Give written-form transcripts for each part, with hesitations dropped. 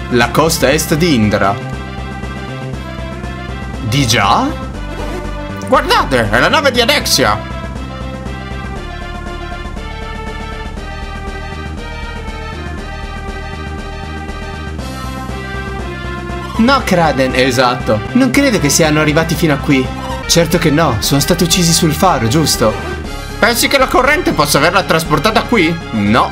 la costa est di Indra. Di già? Guardate, è la nave di Alexia! No, Kraden, esatto. Non credo che siano arrivati fino a qui. Certo che no, sono stati uccisi sul faro, giusto? Pensi che la corrente possa averla trasportata qui? No.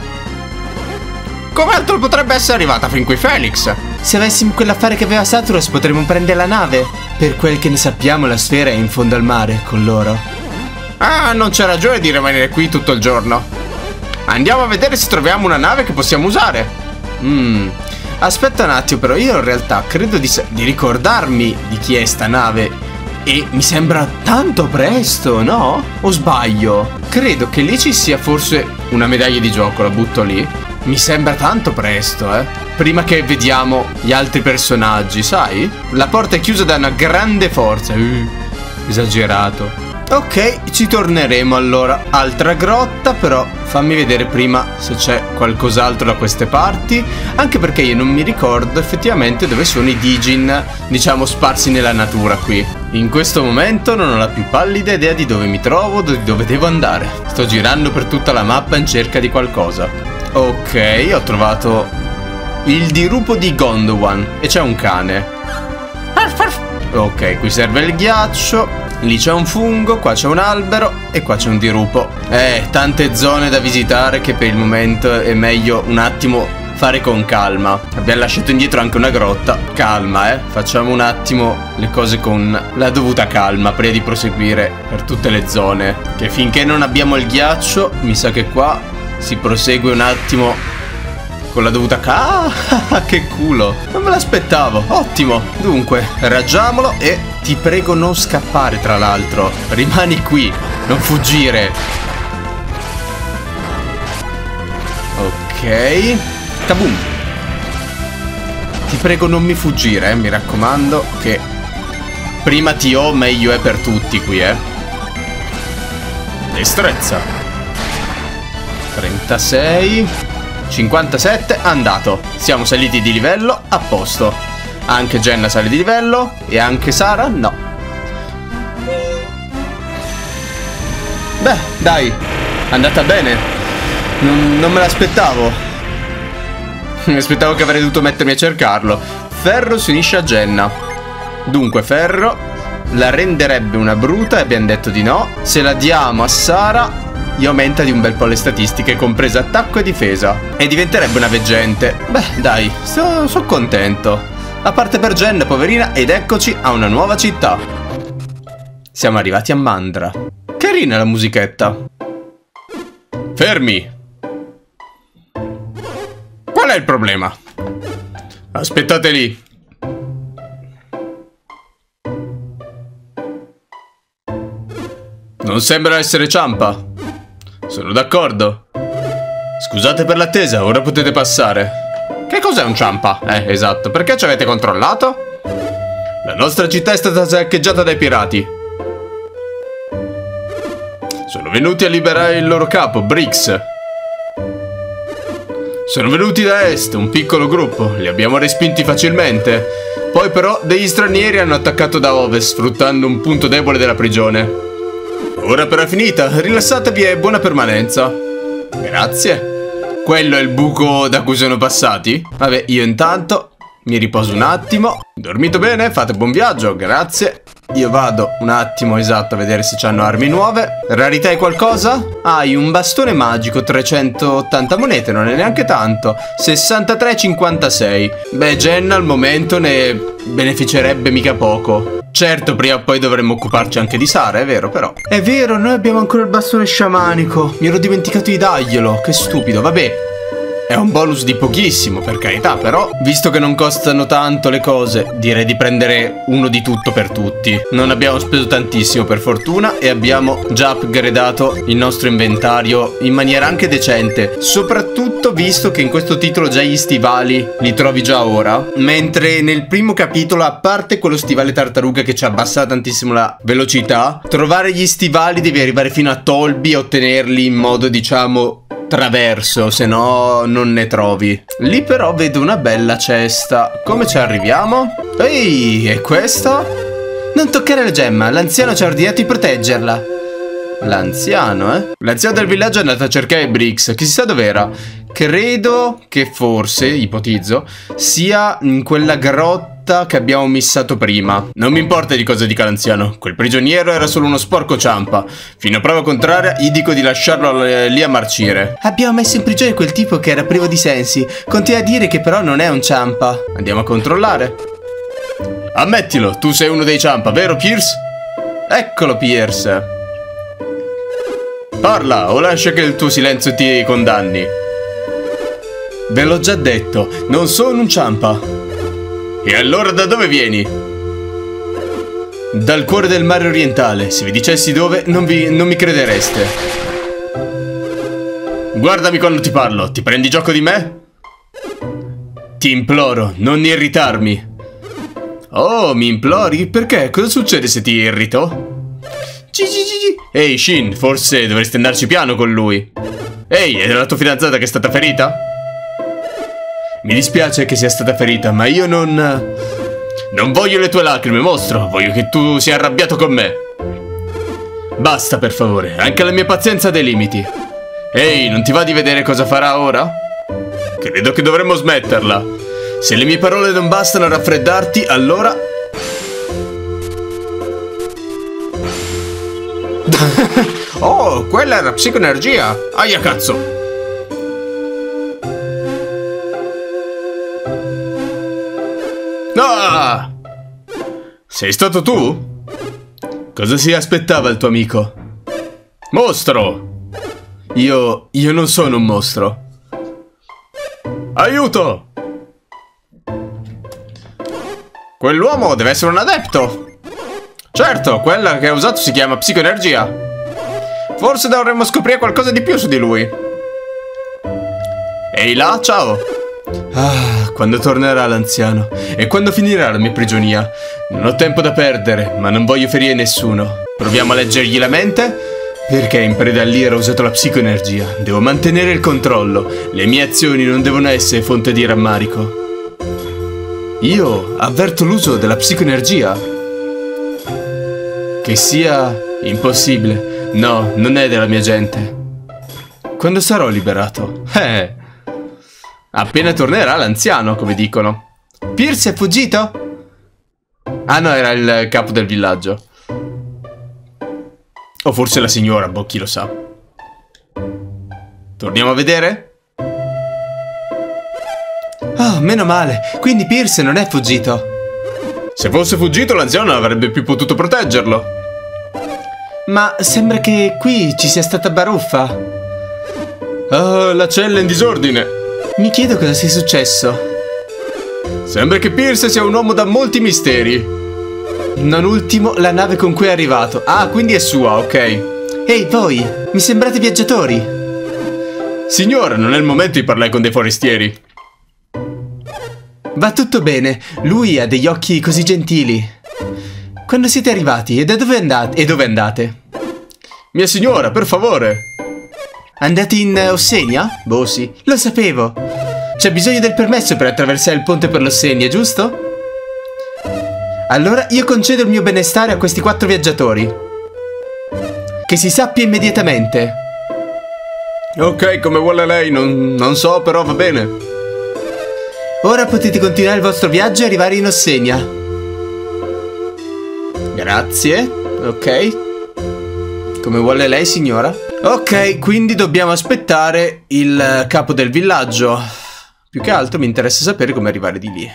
Come altro potrebbe essere arrivata fin qui Felix? Se avessimo quell'affare che aveva Saturos potremmo prendere la nave. Per quel che ne sappiamo la sfera è in fondo al mare con loro. Ah, non c'è ragione di rimanere qui tutto il giorno. Andiamo a vedere se troviamo una nave che possiamo usare. Aspetta un attimo, però io in realtà credo di ricordarmi di chi è sta nave. E mi sembra tanto presto, no? O sbaglio? Credo che lì ci sia forse una medaglia di gioco, la butto lì. Mi sembra tanto presto, prima che vediamo gli altri personaggi, sai? La porta è chiusa da una grande forza. Esagerato. Ok, ci torneremo allora. Altra grotta, però fammi vedere prima se c'è qualcos'altro da queste parti. Anche perché io non mi ricordo effettivamente dove sono i Dijin, diciamo, sparsi nella natura qui. In questo momento non ho la più pallida idea di dove mi trovo, di dove devo andare. Sto girando per tutta la mappa in cerca di qualcosa. Ok, ho trovato il dirupo di Gondwan e c'è un cane. Ok, qui serve il ghiaccio. Lì c'è un fungo, qua c'è un albero e qua c'è un dirupo. Tante zone da visitare che per il momento è meglio un attimo fare con calma. Abbiamo lasciato indietro anche una grotta. Calma, facciamo un attimo le cose con la dovuta calma prima di proseguire per tutte le zone. Che finché non abbiamo il ghiaccio, mi sa che qua si prosegue un attimo con la dovuta che culo. Non me l'aspettavo. Ottimo. Dunque, raggiamolo e ti prego non scappare, tra l'altro. Rimani qui, non fuggire. Ok. Kaboom. Ti prego non mi fuggire, mi raccomando, che prima ti ho meglio è per tutti qui, Destrezza. 36. 57, andato. Siamo saliti di livello, a posto. Anche Jenna sale di livello. E anche Sara, no. Beh, dai, è andata bene. Non me l'aspettavo. Mi aspettavo che avrei dovuto mettermi a cercarlo. Ferro si unisce a Jenna. Dunque Ferro la renderebbe una bruta e abbiamo detto di no. Se la diamo a Sara gli aumenta di un bel po' le statistiche, compresa attacco e difesa. E diventerebbe una veggente. Beh, dai, sono contento. A parte per Jen, poverina, ed eccoci a una nuova città. Siamo arrivati a Mandra. Carina la musichetta. Fermi! Qual è il problema? Aspettate lì. Non sembra essere Ciampa. Sono d'accordo. Scusate per l'attesa, ora potete passare. Che cos'è un Ciampa? Esatto, perché ci avete controllato? La nostra città è stata saccheggiata dai pirati. Sono venuti a liberare il loro capo, Brix. Sono venuti da est, un piccolo gruppo, li abbiamo respinti facilmente. Poi però degli stranieri hanno attaccato da ovest, sfruttando un punto debole della prigione. Ora però è finita, rilassatevi e buona permanenza. Grazie. Quello è il buco da cui sono passati? Vabbè, io intanto mi riposo un attimo. Dormito bene? Fate buon viaggio, grazie. Io vado un attimo, esatto, a vedere se c'hanno armi nuove. Rarità è qualcosa? Hai un bastone magico, 380 monete, non è neanche tanto. 63,56. Beh, Jenna al momento ne beneficerebbe mica poco. Certo, prima o poi dovremmo occuparci anche di Sara, è vero però. È vero, noi abbiamo ancora il bastone sciamanico. Mi ero dimenticato di darglielo, che stupido, vabbè. È un bonus di pochissimo, per carità, però visto che non costano tanto le cose, direi di prendere uno di tutto per tutti. Non abbiamo speso tantissimo per fortuna e abbiamo già upgradato il nostro inventario in maniera anche decente, soprattutto visto che in questo titolo già gli stivali li trovi già ora, mentre nel primo capitolo, a parte quello stivale tartaruga che ci abbassa tantissimo la velocità, trovare gli stivali devi arrivare fino a Tolbi e ottenerli in modo, diciamo, traverso, se no non ne trovi. Lì però vedo una bella cesta. Come ci arriviamo? Ehi, e questa? Non toccare la gemma, l'anziano ci ha ordinato di proteggerla. L'anziano, eh? L'anziano del villaggio è andato a cercare Brix. Chissà dov'era. Credo che forse, ipotizzo, sia in quella grotta che abbiamo missato prima. Non mi importa di cosa dica l'anziano. Quel prigioniero era solo uno sporco ciampa. Fino a prova contraria, gli dico di lasciarlo lì a marcire. Abbiamo messo in prigione quel tipo che era privo di sensi. Continua a dire che però non è un ciampa. Andiamo a controllare. Ammettilo, tu sei uno dei ciampa, vero Pierce? Eccolo Pierce. Parla o lascia che il tuo silenzio ti condanni. Ve l'ho già detto, non sono un ciampa. E allora da dove vieni? Dal cuore del mare orientale. Se vi dicessi dove, non mi credereste. Guardami quando ti parlo, ti prendi gioco di me? Ti imploro, non irritarmi. Oh, mi implori? Perché? Cosa succede se ti irrito? Ehi, Shin, forse dovresti andarci piano con lui. Ehi, è la tua fidanzata che è stata ferita? Mi dispiace che sia stata ferita, ma io non voglio le tue lacrime, mostro. Voglio che tu sia arrabbiato con me. Basta, per favore. Anche la mia pazienza ha dei limiti. Ehi, non ti va di vedere cosa farà ora? Credo che dovremmo smetterla. Se le mie parole non bastano a raffreddarti, allora... Oh, quella era psicoenergia. Aia cazzo. Ah! Sei stato tu? Cosa si aspettava il tuo amico? Mostro! Io non sono un mostro. Aiuto! Quell'uomo deve essere un adepto. Certo, quella che ha usato si chiama psicoenergia. Forse dovremmo scoprire qualcosa di più su di lui. Ehi là, ciao. Ah, quando tornerà l'anziano e quando finirà la mia prigionia. Non ho tempo da perdere, ma non voglio ferire nessuno. Proviamo a leggergli la mente. Perché in preda all'ira ho usato la psicoenergia. Devo mantenere il controllo. Le mie azioni non devono essere fonte di rammarico. Io avverto l'uso della psicoenergia. Che sia impossibile. No, non è della mia gente. Quando sarò liberato? Appena tornerà l'anziano, come dicono. Pierce è fuggito? Ah no, era il capo del villaggio. O forse la signora, boh, chi lo sa. Torniamo a vedere? Oh, meno male. Quindi Pierce non è fuggito. Se fosse fuggito, l'anziano non avrebbe più potuto proteggerlo. Ma sembra che qui ci sia stata baruffa. Oh, la cella è in disordine. Mi chiedo cosa sia successo. Sembra che Pierce sia un uomo da molti misteri. Non ultimo, la nave con cui è arrivato. Ah, quindi è sua, ok. Ehi, voi, mi sembrate viaggiatori. Signora, non è il momento di parlare con dei forestieri. Va tutto bene, lui ha degli occhi così gentili. Quando siete arrivati e da dove andate? E dove andate? Mia signora, per favore. Andate in Ossenia? Boh, sì. Lo sapevo. C'è bisogno del permesso per attraversare il ponte per l'Ossenia, giusto? Allora io concedo il mio benestare a questi 4 viaggiatori. Che si sappia immediatamente. Ok, come vuole lei, non so, però va bene. Ora potete continuare il vostro viaggio e arrivare in Ossenia. Grazie. Ok. Come vuole lei, signora? Ok, quindi dobbiamo aspettare il capo del villaggio. Più che altro mi interessa sapere come arrivare di lì.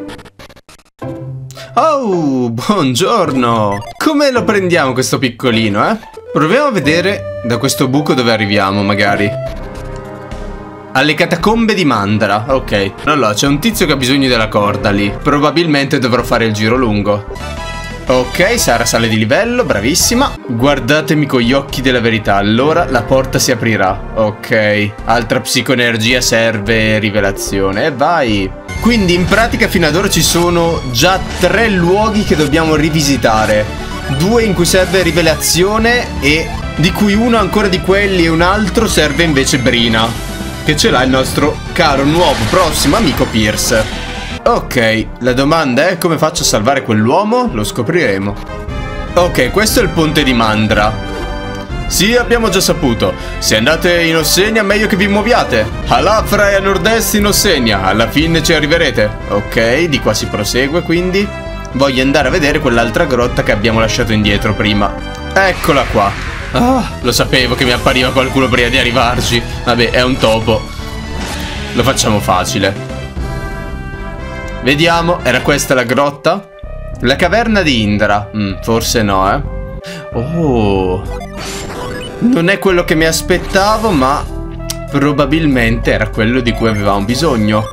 Oh, buongiorno. Come lo prendiamo questo piccolino, eh? Proviamo a vedere da questo buco dove arriviamo, magari. Alle catacombe di Mandara. Ok. Allora, c'è un tizio che ha bisogno della corda lì. Probabilmente dovrò fare il giro lungo. Ok, Sara sale di livello, bravissima. Guardatemi con gli occhi della verità. Allora la porta si aprirà. Ok, altra psicoenergia serve rivelazione. E vai. Quindi in pratica fino ad ora ci sono già 3 luoghi che dobbiamo rivisitare. 2 in cui serve rivelazione e di cui uno ancora di quelli e un altro serve invece Brina, che ce l'ha il nostro caro nuovo prossimo amico Pierce. Ok, la domanda è come faccio a salvare quell'uomo? Lo scopriremo. Ok, questo è il ponte di Mandra. Sì, abbiamo già saputo. Se andate in Ossenia meglio che vi muoviate. A Lafra e a nord-est in Ossenia. Alla fine ci arriverete. Ok, di qua si prosegue quindi. Voglio andare a vedere quell'altra grotta che abbiamo lasciato indietro prima. Eccola qua. Ah, lo sapevo che mi appariva qualcuno prima di arrivarci. Vabbè, è un topo. Lo facciamo facile. Vediamo, era questa la grotta? La caverna di Indra. Forse no, Oh, non è quello che mi aspettavo, ma probabilmente era quello di cui avevamo bisogno.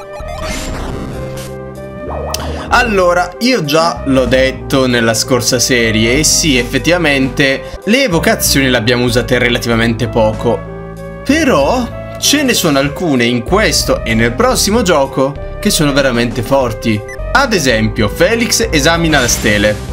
Allora, io già l'ho detto nella scorsa serie, e sì, effettivamente le evocazioni le abbiamo usate relativamente poco. Però ce ne sono alcune in questo e nel prossimo gioco che sono veramente forti. Ad esempio, Felix esamina le stele.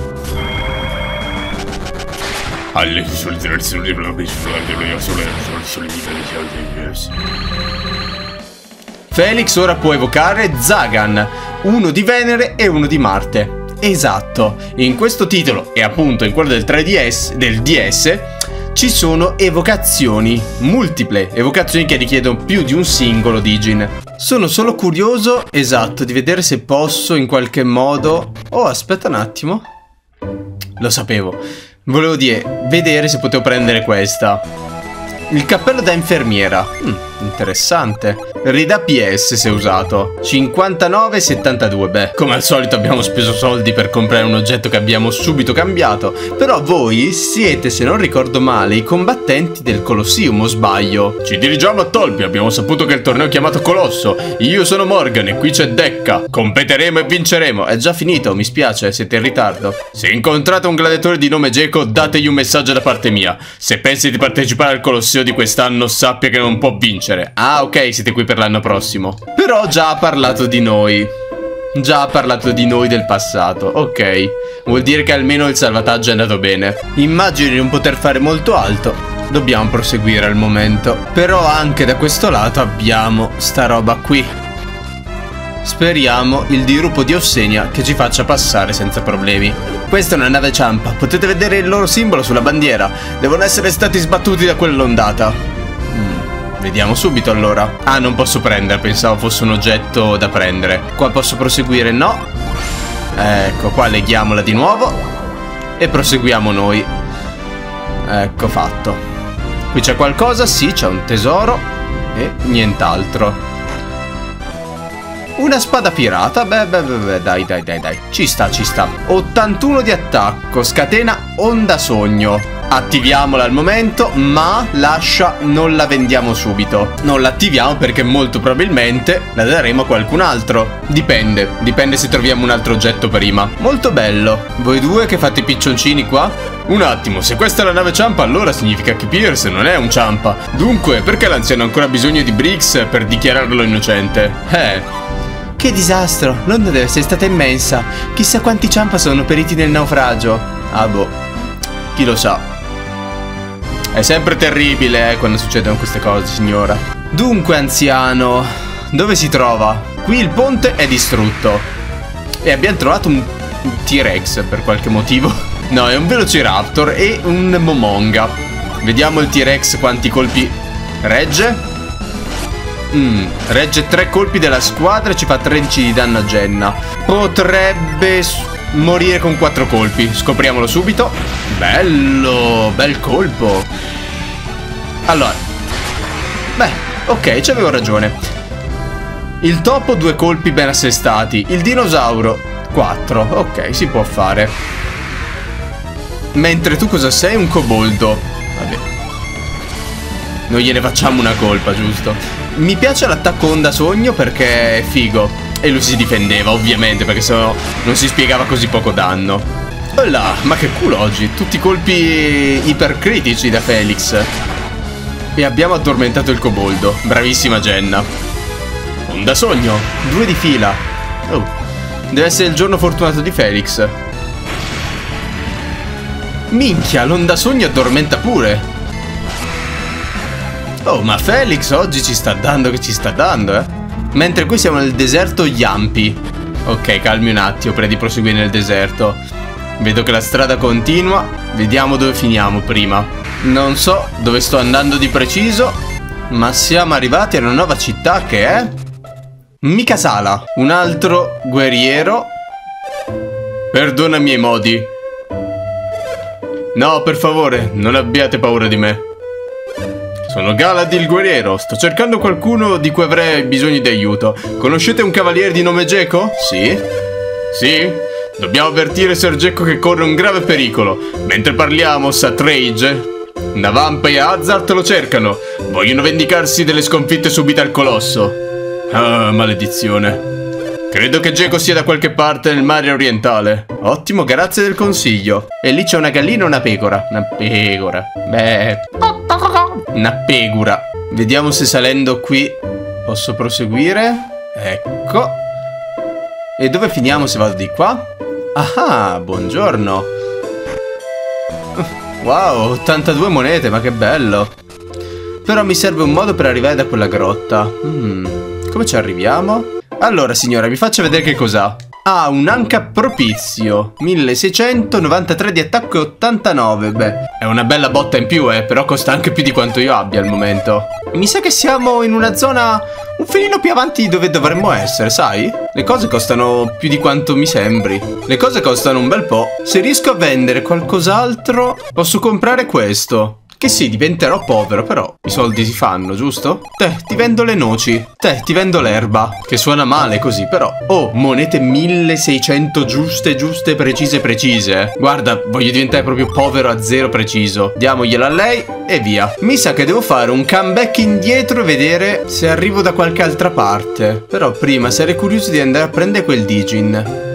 Felix ora può evocare Zagan, uno di Venere e uno di Marte. Esatto, in questo titolo e appunto in quello del 3DS, del DS, ci sono evocazioni multiple, evocazioni che richiedono più di un singolo Digin. Sono solo curioso, esatto, di vedere se posso in qualche modo... Oh, aspetta un attimo. Lo sapevo. Volevo dire, vedere se potevo prendere questa. Il cappello da infermiera. Interessante. Rida PS se usato. 59,72. Beh, come al solito abbiamo speso soldi per comprare un oggetto che abbiamo subito cambiato. Però voi siete, se non ricordo male, i combattenti del Colosseum, o sbaglio? Ci dirigiamo a Tolbi, abbiamo saputo che il torneo è chiamato Colosso. Io sono Morgan e qui c'è Decca. Competeremo e vinceremo. È già finito, mi spiace, siete in ritardo. Se incontrate un gladiatore di nome Geco, dategli un messaggio da parte mia. Se pensi di partecipare al Colosseo di quest'anno, sappia che non può vincere. Ah, ok, siete qui per l'anno prossimo. Però già ha parlato di noi. Già ha parlato di noi del passato. Ok, vuol dire che almeno il salvataggio è andato bene. Immagino di non poter fare molto altro. Dobbiamo proseguire al momento. Però anche da questo lato abbiamo sta roba qui. Speriamo il dirupo di Ossenia che ci faccia passare senza problemi. Questa è una nave ciampa. Potete vedere il loro simbolo sulla bandiera. Devono essere stati sbattuti da quell'ondata. Vediamo subito allora. Ah, non posso prendere, pensavo fosse un oggetto da prendere. Qua posso proseguire? No. Ecco, qua leghiamola di nuovo e proseguiamo noi. Ecco fatto. Qui c'è qualcosa? Sì, c'è un tesoro e nient'altro. Una spada pirata? Beh, dai. Ci sta. 81 di attacco, scatena onda sogno. Attiviamola al momento, ma lascia non la vendiamo subito. Non l'attiviamo perché molto probabilmente la daremo a qualcun altro. Dipende se troviamo un altro oggetto prima. Molto bello. Voi due che fate i piccioncini qua? Un attimo, se questa è la nave ciampa allora significa che Pierce non è un ciampa. Dunque, perché l'anziano ha ancora bisogno di Brix per dichiararlo innocente? Che disastro, Londra deve essere stata immensa. Chissà quanti ciampa sono periti nel naufragio. Ah boh, chi lo sa. È sempre terribile quando succedono queste cose, signora. Dunque, anziano, dove si trova? Qui il ponte è distrutto e abbiamo trovato un T-Rex per qualche motivo. No, è un Velociraptor e un Momonga. Vediamo il T-Rex quanti colpi regge. Regge 3 colpi della squadra e ci fa 13 di danno a Jenna. Potrebbe morire con 4 colpi. Scopriamolo subito. Bello, bel colpo. Allora, beh, ok, ci avevo ragione. Il topo 2 colpi ben assestati. Il dinosauro 4. Ok, si può fare. Mentre tu cosa sei? Un coboldo. Vabbè, non gliene facciamo una colpa, giusto? Mi piace l'attacco onda sogno perché è figo. E lui si difendeva, ovviamente, perché sennò non si spiegava così poco danno. Là, ma che culo oggi. Tutti colpi ipercritici da Felix. E abbiamo addormentato il coboldo. Bravissima Jenna. Onda sogno, 2 di fila. Oh, deve essere il giorno fortunato di Felix. Minchia, l'onda sogno addormenta pure. Oh, ma Felix oggi ci sta dando che ci sta dando, eh. Mentre qui siamo nel deserto Yampi. Ok, calmi un attimo prima di proseguire nel deserto. Vedo che la strada continua. Vediamo dove finiamo prima. Non so dove sto andando di preciso, ma siamo arrivati a una nuova città che è... Mikasala. Un altro guerriero. Perdona i miei modi. No, per favore, non abbiate paura di me. Sono Galad il guerriero. Sto cercando qualcuno di cui avrei bisogno di aiuto. Conoscete un cavaliere di nome Geco? Sì? Sì? Dobbiamo avvertire Ser Geco che corre un grave pericolo. Mentre parliamo, Satrage, Navampa e Hazard lo cercano. Vogliono vendicarsi delle sconfitte subite al colosso. Ah, maledizione. Credo che Geco sia da qualche parte nel mare orientale. Ottimo, grazie del consiglio. E lì c'è una gallina e una pecora. Una pecora. Beh... Una pecora. Vediamo se salendo qui posso proseguire. Ecco. E dove finiamo se vado di qua? Ah, buongiorno. Wow, 82 monete, ma che bello. Però mi serve un modo per arrivare da quella grotta. Come ci arriviamo? Allora, signora, vi faccio vedere che cos'ha. Ah, un anca propizio. 1693 di attacco e 89. Beh, è una bella botta in più, però costa anche più di quanto io abbia al momento. Mi sa che siamo in una zona un filino più avanti di dove dovremmo essere, sai? Le cose costano più di quanto mi sembri. Le cose costano un bel po'. Se riesco a vendere qualcos'altro, posso comprare questo. Che sì, diventerò povero, però i soldi si fanno, giusto? Te, ti vendo le noci. Te, ti vendo l'erba. Che suona male così, però. Oh, monete 1600 giuste, precise. Guarda, voglio diventare proprio povero a zero preciso. Diamogliela a lei e via. Mi sa che devo fare un comeback indietro e vedere se arrivo da qualche altra parte. Però prima sarei curioso di andare a prendere quel Digin.